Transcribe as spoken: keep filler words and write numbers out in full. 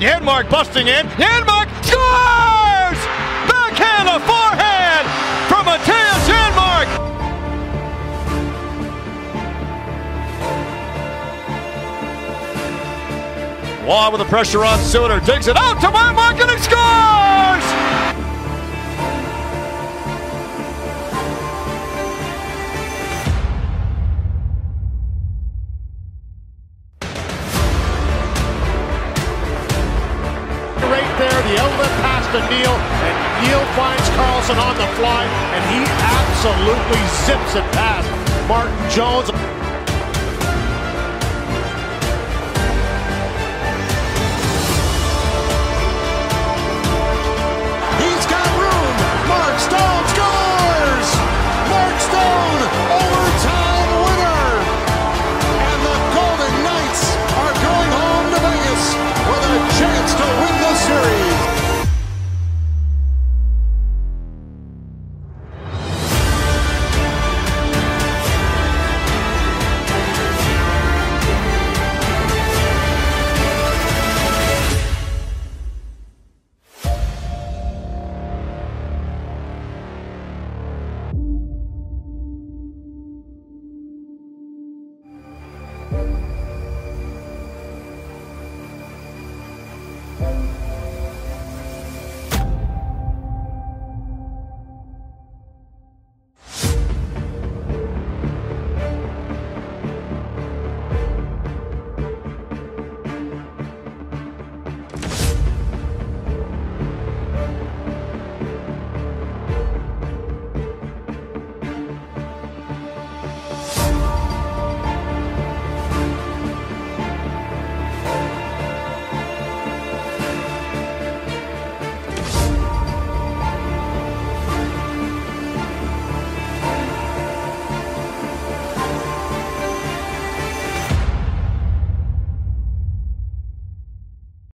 Janmark busting in. Janmark scores! Backhand, a forehand from Mattias Janmark. Waugh with the pressure on Suter. Digs it out to Janmark and he scores! Right there, the outlet pass to Neal, and Neal finds Karlsson on the fly, and he absolutely zips it past Martin Jones.